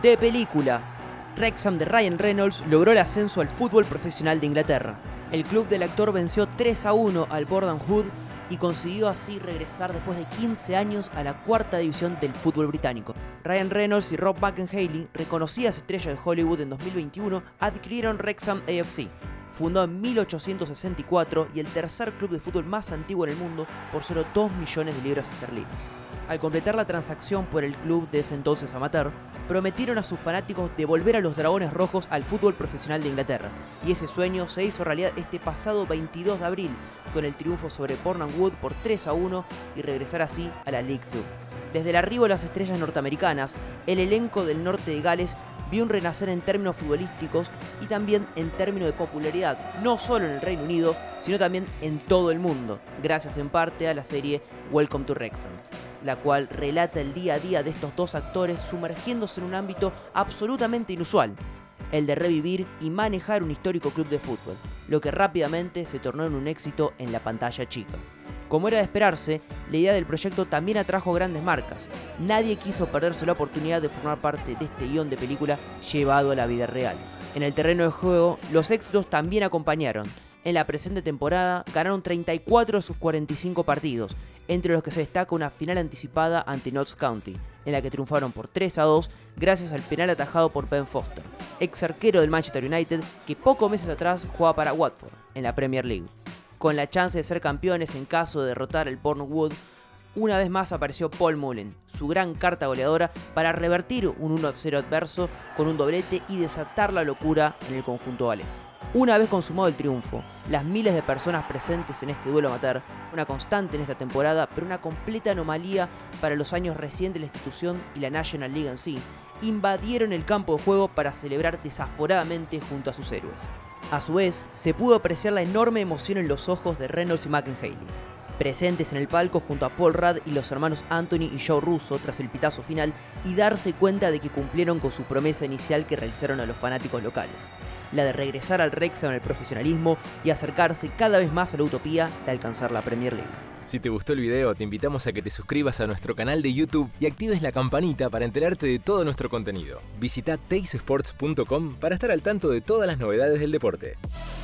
De película, Wrexham de Ryan Reynolds logró el ascenso al fútbol profesional de Inglaterra. El club del actor venció 3-1 al Boreham Wood y consiguió así regresar después de 15 años a la cuarta división del fútbol británico. Ryan Reynolds y Rob McElhenney, reconocidas estrellas de Hollywood en 2021, adquirieron Wrexham AFC, fundado en 1864 y el tercer club de fútbol más antiguo en el mundo por solo 2 millones de libras esterlinas. Al completar la transacción por el club de ese entonces amateur, prometieron a sus fanáticos devolver a los Dragones Rojos al fútbol profesional de Inglaterra, y ese sueño se hizo realidad este pasado 22 de abril con el triunfo sobre Boreham Wood por 3-1 y regresar así a la League 2. Desde el arribo de las estrellas norteamericanas, el elenco del norte de Gales vio un renacer en términos futbolísticos y también en términos de popularidad, no solo en el Reino Unido, sino también en todo el mundo, gracias en parte a la serie Welcome to Wrexham, la cual relata el día a día de estos dos actores sumergiéndose en un ámbito absolutamente inusual, el de revivir y manejar un histórico club de fútbol, lo que rápidamente se tornó en un éxito en la pantalla chica. Como era de esperarse, la idea del proyecto también atrajo grandes marcas. Nadie quiso perderse la oportunidad de formar parte de este guión de película llevado a la vida real. En el terreno de juego, los éxitos también acompañaron. En la presente temporada ganaron 34 de sus 45 partidos, entre los que se destaca una final anticipada ante Notts County, en la que triunfaron por 3-2 gracias al penal atajado por Ben Foster, ex arquero del Manchester United que pocos meses atrás jugaba para Watford en la Premier League. Con la chance de ser campeones en caso de derrotar al Boreham Wood, una vez más apareció Paul Mullen, su gran carta goleadora, para revertir un 1-0 adverso con un doblete y desatar la locura en el conjunto galés. Una vez consumado el triunfo, las miles de personas presentes en este duelo amateur, una constante en esta temporada, pero una completa anomalía para los años recientes de la institución y la National League en sí, invadieron el campo de juego para celebrar desaforadamente junto a sus héroes. A su vez, se pudo apreciar la enorme emoción en los ojos de Reynolds y McElhenney, presentes en el palco junto a Paul Rudd y los hermanos Anthony y Joe Russo tras el pitazo final, y darse cuenta de que cumplieron con su promesa inicial que realizaron a los fanáticos locales, la de regresar al Wrexham al profesionalismo y acercarse cada vez más a la utopía de alcanzar la Premier League. Si te gustó el video, te invitamos a que te suscribas a nuestro canal de YouTube y actives la campanita para enterarte de todo nuestro contenido. Visita teisports.com para estar al tanto de todas las novedades del deporte.